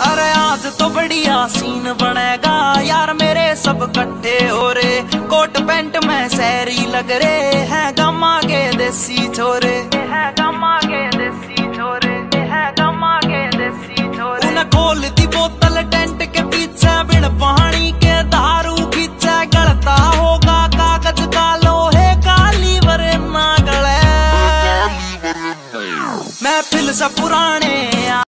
अरे आज तो बढ़िया सीन बनेगा यार, मेरे सब इकट्ठे हो रे। कोट पैंट में शहरी लग रे हैं, गम्मा के देसी छोरे है, गम्मा के देसी छोरे है, गम्मा के देसी छोरे। उन्हें खोल दी बोतल टेंट के पीछे, बिन पानी के दारू खींचे। गलता होगा कागज का लोहे का लीवर ना गले। महफिल से पुराने